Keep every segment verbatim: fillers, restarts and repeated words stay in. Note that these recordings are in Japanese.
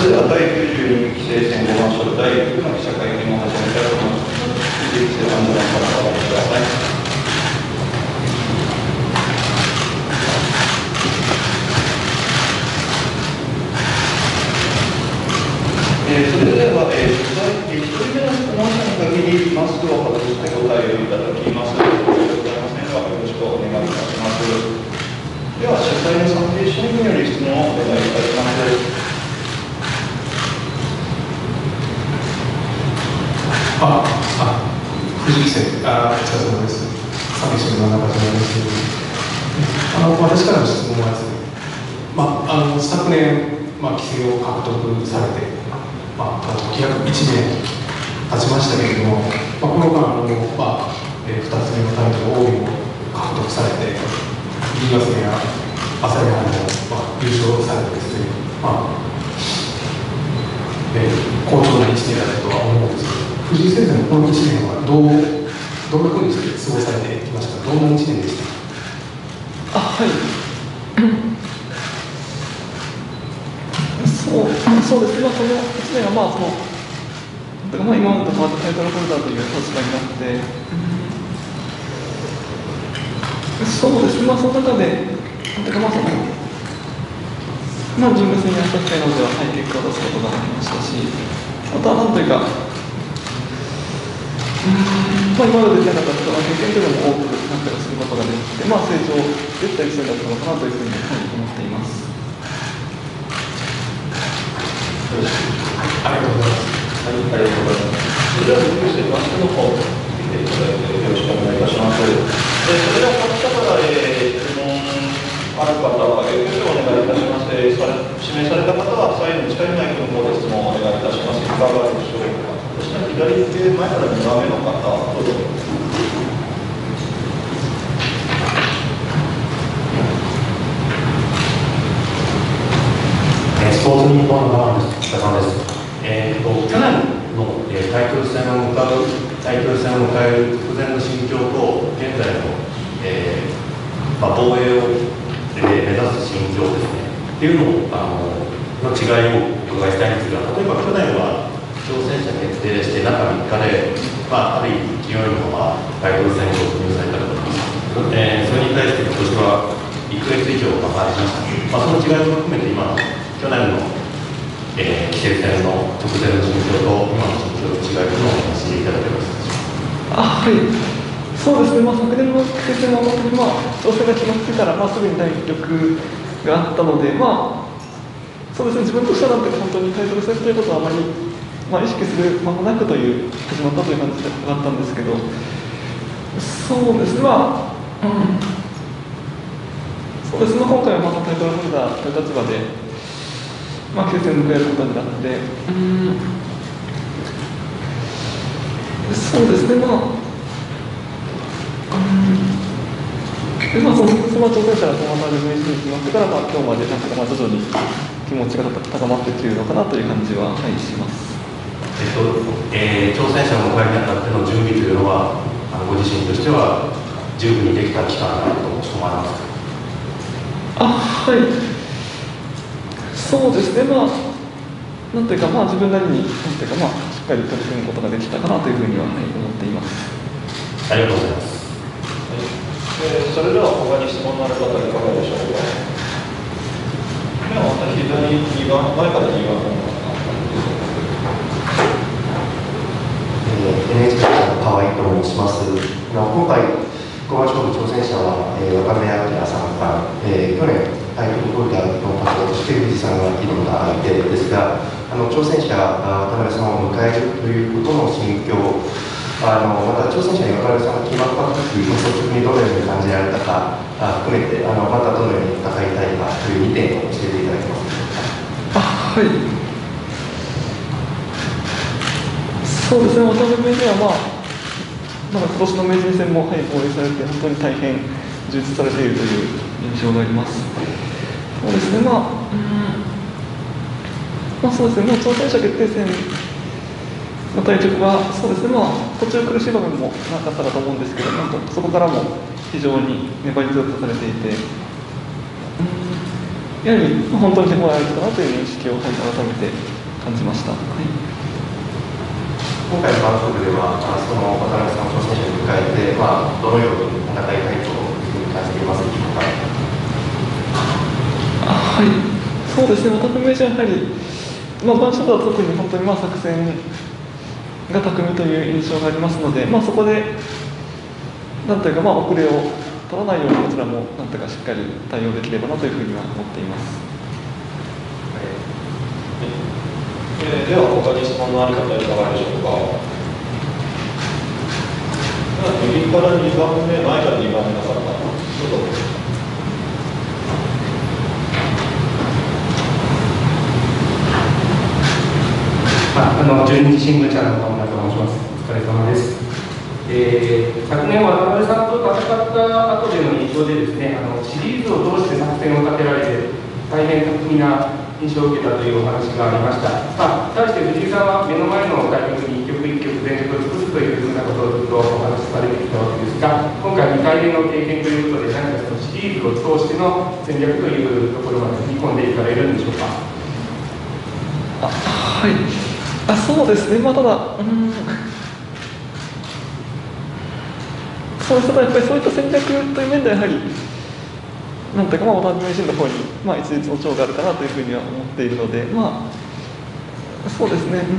れではだいきゅうじゅうに期生戦ごばん勝負だいろくの記者会見を始めたいと思います。期生アンドランからお上げください。えー、それでは、えー、ひとりめの質問者に限りマスクを外してご対応いただきます。ございませんが、よろしくお願いいたします。では、主催の三平市民による質問をお願いいたします。 あ、あ、藤木先生、あ、お疲れ様です。三平市民の中島です。あの、私からの質問はですね、まあ、あの昨年、まあ、規制を獲得されて、まあ、あの約いちねん経ちましたけれども、まあ、この間、あのまあえー、ふたつめのタイトル、王位を獲得されて、新潟や朝日杯も、まあ、優勝されてですね、まあえー、好調ないちねんだったとは思うんですけど、藤井先生のこのいちねんはどう、どんなふうにして過ごされてきましたか、どんないちねんでしたか。 あ、はい。そう、そうですね、まあ、このいちねんは、まあ、その、まあ、今までと変わったタイトルホルダーという立場になって、うん、そうですね、まあ、その中で、なんていうか、まあ、その、まあ、人物に朝日会などでは、はい、結果を出すことができましたし、あとは、なんというか、うん、まあ、今までできなかったことが経験というのも多くなったりすることができて、まあ、成長できたりするんだったのかなというふうに、はい、思っています。 ありがとうございます。はい、ありがとうございます。それでは、続きまして、マスクの方、見ていただいて、よろしくお願いいたします。えー、それでは、この方から、えー、質問ある方は、えー、挙手をお願いいたします。えー、指名された方は、左右の近いマイクの方で質問をお願いいたします。いかがでしょうか。そして、左手前からにばんめの方、どうぞ。 スポーツニッポンの川野です。お疲れ様です。えー、と去年の、えー、タイトル戦を向かうタイトル戦を迎える直前の心境と現在の、えーまあ、防衛を、えー、目指す心境ですねっていうのをあのの違いをお伺いしたいんですが、例えば去年は挑戦者決定して中みっかで、まあ、ある意味勢いのままタイトル戦に突入されたと思います。えー、それに対して今年はいっかげつ以上かかりました。まあ、その違いも含めて今の去年の、えー、季節戦の直前の心境と今の心境の違いというのをお話しいただけますか。 あ、はい、そうですね、まあ、昨年の季節戦は本当に、まあ、調整が決まってから、まあ、すぐに第一局があったので、まあ、そうですね、自分としてはなんて本当にタイトル戦ということはあまり、まあ、意識する間もなくという始まったという感じで伺ったんですけど、そうですね、まあ、うん、そうですね、今回はまたタイトルホルダーという立場で、まあ、決戦を迎えることになって、うん、そうですね、まあ、うん、まあ、そのその挑戦者がそのまま名人に決まってから、まあ、今日までなんとかまあ徐々に気持ちが高まってきているのかなという感じは、はい、します。 えっとえー、挑戦者を迎えにあたっての準備というのは、あのご自身としては十分にできた期間だと思いますか。 あ、はい、そうですね、まあ、なんというか、まあ、自分なりに、なんというか、まあ、しっかり取り組むことができたかなというふうには、はい、思っています。 ありがとうございます。 えー、それでは、他に質問のある方、いかがでしょうか。では、また左にばん、前からにばんの方。 エヌエイチケー の河合と申します。今回、五番勝負挑戦者は、えー、渡辺明さんから、えー、去年、タイトルホルダーの方として藤井さんが挑んだ相手ですが、あの挑戦者、渡辺さんを迎えるということの心境、あのまた挑戦者に渡辺さんが決まったとき、率直にどのように感じられたかあ含めて、あのまたどのように戦いたいかというにてんを教えていただけますか。 あ、はい。そうですね、渡辺名人は、まあ、まだ今年の名人戦も、はい、防衛されて、本当に大変充実されているという印象があります。そうですね、まあ、うん、まあ、そうですね、もう挑戦者決定戦の対局は、そうですね、まあ、途中苦しい場面もなかったかと思うんですけど、なんかそこからも非常に粘り強くされていて、うん、 やはり本当に手強い相手だなという認識を、はい、改めて感じました。はい、 今回のバンコクでは、その渡辺さんの挑戦者に迎えて、まあ、どのように戦いたいというふうに感じていますでしょうか。 はい、そうですね、渡辺名人はやはり、まあ、バンショットは特に本当にまあ作戦が巧みという印象がありますので、まあ、そこで、なんというか、まあ、遅れを取らないように、こちらもなんとかしっかり対応できればなというふうには思っています。 えー、では、他に質問のある方、いかがでしょうか。右からにばんめ、前からにばんめの方、どうぞ。 あの十二時新聞社の岡村と申します。お疲れ様です。えー、昨年、渡辺さんと戦った後での印象でですね、あのシリーズを通して作戦を立てられて、大変巧みな印象を受けたというお話がありました。まあ、対して藤井さんは目の前の対局に一局一局全力を尽くすというふうなことをずっとお話しされてきたわけですが、今回にかいめの経験ということで、何かそのシリーズを通しての戦略というところまで踏み込んでいかれるんでしょうか。 あ、はい、あ、そうですね、まあ、ただ、うん、そうしたらやっぱりそういった戦略という面ではやはり、なんというか、まあ、渡辺名人の方に、まあ、一律の長があるかなというふうには思っているので、まあ、そうですね、うん、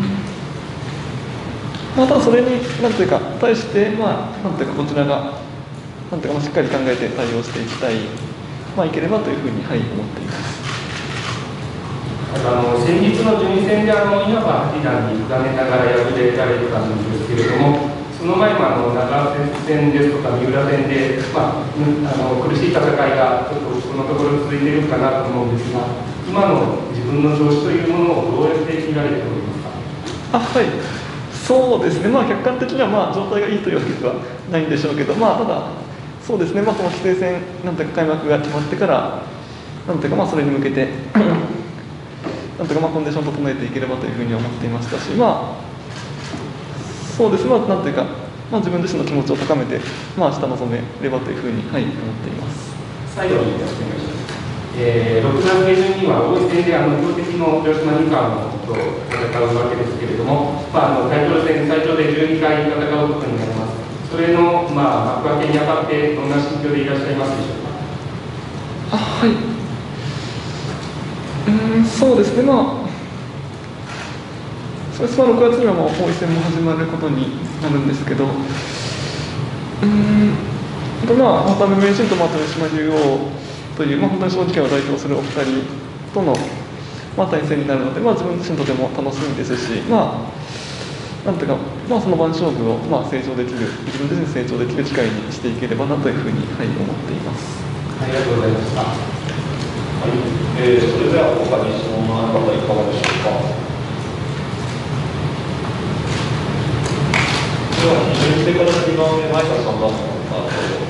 まあ、ただそれに、なんというか、対して、まあ、なんというか、こちらが、なんというか、まあ、しっかり考えて対応していきたい、まあ、いければというふうに、はい、思っています。 あの先日の順位戦であの稲葉八段に委ねながら敗れられたんですけれども、その前もあの長瀬戦ですとか三浦戦で、まあ、あの苦しい戦いがちょっとこのところ続いているかなと思うんですが、今の自分の調子というものをどうやって見られておりますか。 あ、はい、そうですね、まあ、客観的にはまあ状態がいいというわけではないんでしょうけど、まあ、ただ、そうですね、まあ、その棋聖戦、なんていうか開幕が決まってから、なんていうか、まあ、それに向けてなんとかまあコンディションを整えていければというふうに思っていましたし、まあ、そうですね、まあ、なんというか、まあ、自分自身の気持ちを高めて、まあ、明日臨めればというふうに、はい、思っています。 最後にお願いします。えー、ろくがつ下旬には王位戦であの強敵の広島二冠と戦うわけですけれども、まあ、あのタイトル戦最長でじゅうにかい戦うことになります。それの、まあ、幕開けにあたってどんな心境でいらっしゃいますでしょうか。 あ、はい、うん、そうですね、まあ、そうです、まあ、ろくがつにはもう王位戦も始まることになるんですけど、うん、まあ、渡辺名人と、まあ、豊島竜王という、まあ、本当に将棋界を代表するお二人との、まあ、対戦になるので、まあ、自分自身とても楽しみですし、まあ、なんていうか、まあ、その番勝負を、まあ、成長できる、自分自身成長できる機会にしていければなというふうに、はい、思っています。 ありがとうございました。 はい、えー、それでは他に質問のある方いかがでしょうか。では、に巡ってからにばんめ、前からさんばんめの方、どうぞ。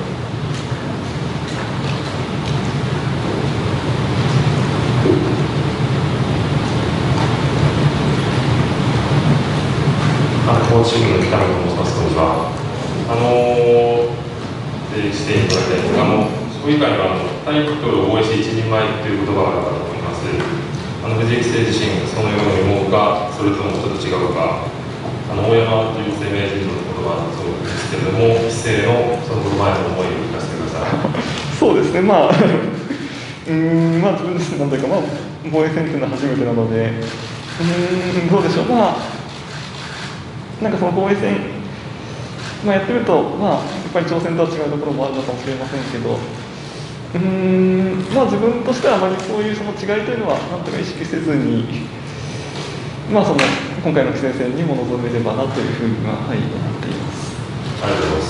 高知県の北野と申します。こんにちは。あのー、していただきたいんですが、あの将棋界にはあのタイトルを防衛し一人前という言葉があるかと思います。あの藤井棋聖自身そのように思うか、それともちょっと違うか。あの大山十世名人の言葉だそうですけれども、棋聖のその前の思いを聞かせてください。 そうですね、まあ、うーん、まあ、自分自身なんというか、まあ、防衛戦というのは初めてなので、うーん、どうでしょう、まあ、なんかその防衛戦、まあ、やってみると、まあ、やっぱり挑戦とは違うところもあるのかもしれませんけど、うーん、まあ、自分としてはあまりそういうその違いというのは、なんとか意識せずに、まあ、その今回の棋聖戦にも臨めればなというふうには、はい、思っています。 ありがとうございます。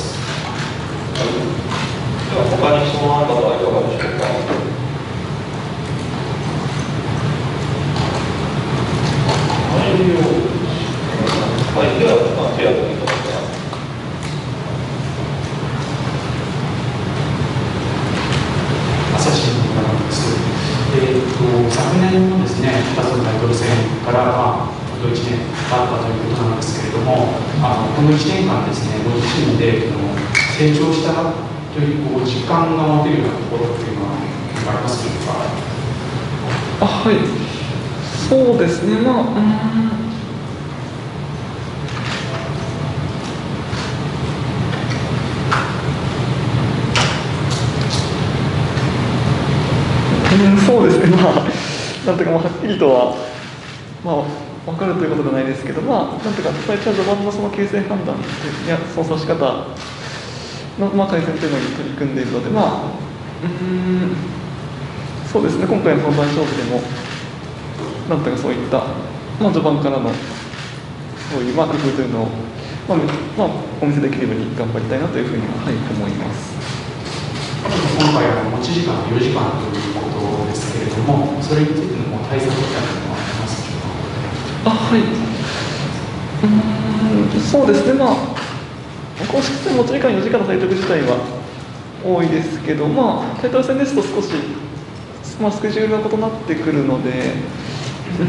では、他に質問ある方はいかがでしょうか。はい、では、まあ、手を挙げていただきます。 朝日新聞からです。えー、と昨年のですね、ふたつのタイトル戦から、まあ、ちょうどいちねんあったということなんですけれども、あのこのいちねんかんですね、ご自身であの成長したというこう実感が持てるようなところというのはありますでしょうか。 あ、はい、そうですね、まあ、うーん。うん、そうですね、まあ、なんとか、まあ、はっきりとは、まあ、分かるということじゃないですけど、まあ、なんとか、最初は序盤のその形勢判断や操作仕方の、まあ、改善というのに取り組んでいるので、まあ、うーん、そうですね、今回の本番勝負でも、なんとかそういった、まあ、序盤からの、そういう、まあ、工夫というのを、まあ、まあ、お見せできるように頑張りたいなというふうには、はい、思います。 今回は持ち時間よじかんということですけれども、それについての対策みたいなのはありますでしょうか。 あ、はい。うーん、そうですね、まあ、公式戦持ち時間よじかんの対局自体は多いですけど、まあ、タイトル戦ですと少し、まあ、スケジュールが異なってくるので、う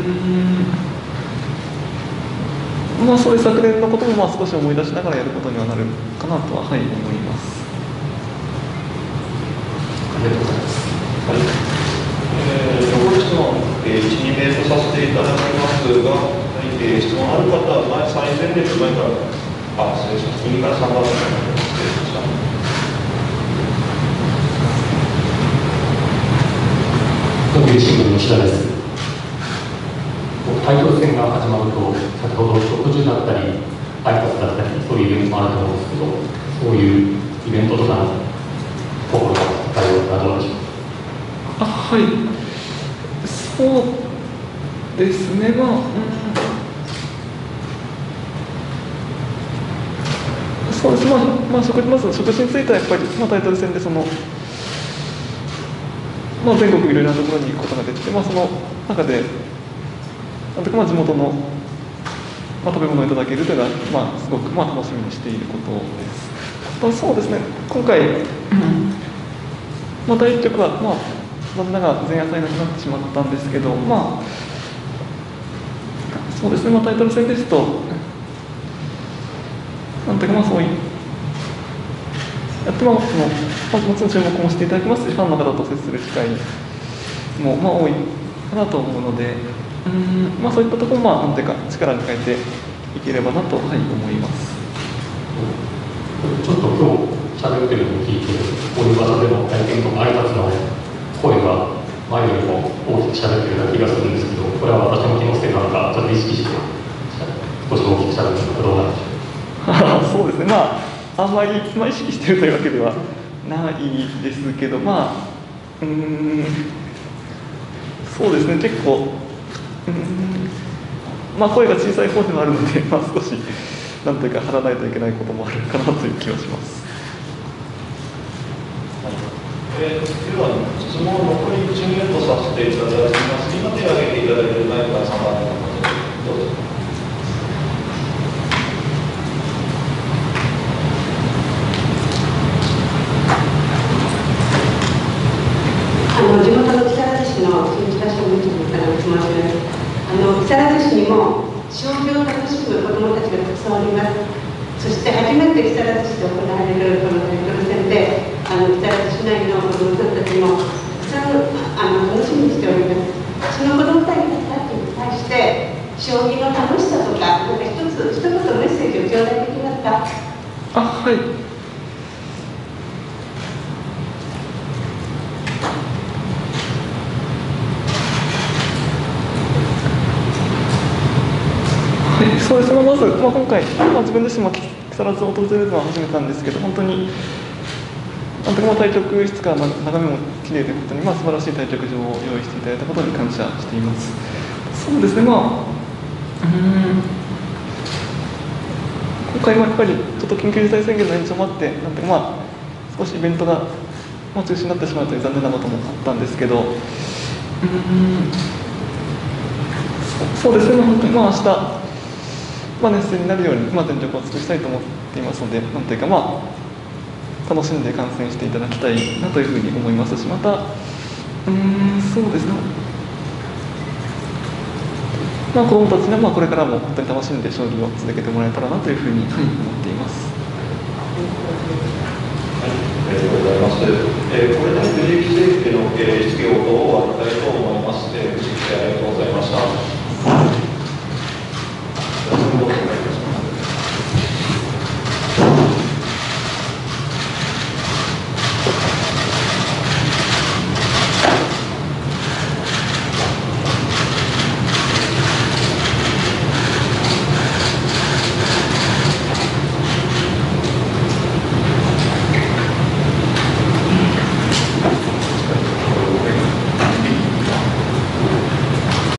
ーん、まあ、そういう昨年のこともまあ少し思い出しながらやることにはなるかなとは、はい、思います。 ありがとうございます。 はい、えー、残り質問、えー、いち、に名とさせていただきますが、はい、えー、質問ある方は前、最前列前から、あ、失礼します。右からさんばんめ、失礼しました。 読売新聞の吉田です。タイトル戦が始まると、先ほど食事だったり、挨拶だったり、そういうイベントもあると思うんですけど、そういうイベントとかのところが対応がどうでしょうか。 あ、はい、そうですね、まあ、うん、そうです、まあ、まあ、食事、まず食事についてはやっぱり、まあ、タイトル戦でその、まあ、全国いろいろなところに行くことができて、まあ、その中で、なんとかまあ地元の、まあ、食べ物をいただけるというのは、まあ、すごくまあ楽しみにしていることです。まあ、そうですね、今回、まあ、だいいっ局は、まあ、残念ながら前夜祭なくなってしまったんですけど、まあ、そうですね、まあ、タイトル戦ですと、なんていうか、まあ、そういう、やってまあ、その、まあ、もちろん注目もしていただきますし、ファンの方と接する機会も、まあ、多いかなと思うので、うん、まあ、そういったところも、まあ、なんていうか、力に変えていければなと、はい、思います。 ちょっと今日喋ってるのを聞いて、こういう場所での体験とか挨拶の声が前よりも大きく喋ってるような気がするんですけど、これは私の気のせいなのか、ちょっと意識して少し大きく喋ってるのかどうなんでしょう。 そうですね、まあ、あんまり、まあ、意識しているというわけではないですけど、まあ、うーん、そうですね、結構、うーん、まあ、声が小さい方ではあるので、まあ、少し、なんというか、張らないといけないこともあるかなという気はします。 えー、では、質問を残りいち名とさせていただきます。今手を挙げていただいている前からさんばんめの方、どうぞ。 あの地元の木更津市の新北小務長からお申し上げます。あの木更津市にも将棋を楽しむ子どもたちがたくさんおります。そして初めて木更津市で行われるこのタイトル戦で、あの木更津市内の子どもさんたちもたくさんあの楽しみにしております。その子どもたちに対して将棋の楽しさとか、なんか一つ一言メッセージを頂戴できますか。 あ、はい。そうですね、まず、まあ、今回、まあ、自分自身も木更津を訪れるのは初めてなんですけど、本当に、なんとか対局室から眺めもきれいで、本当にまあ素晴らしい対局場を用意していただいたことに感謝しています。そうですね、まあ、うん、今回はやっぱり、ちょっと緊急事態宣言の延長もあって、なんてまあ、少しイベントが、まあ、中止になってしまうという残念なこともあったんですけど、うん、そうですね、本当にまあ、明日、まあ、熱戦になるように、まあ、全力を尽くしたいと思っていますので、なんというか、まあ、楽しんで観戦していただきたいなというふうに思いますし、また、うーん、そうですね、まあ、子どもたちにはまあこれからも本当に楽しんで将棋を続けてもらえたらなというふうに、はい、思っています。 はい、ありがとうございます。えー、これで藤井棋聖の、えー、質疑応答を終わりたいと思います。えーありがとうございました。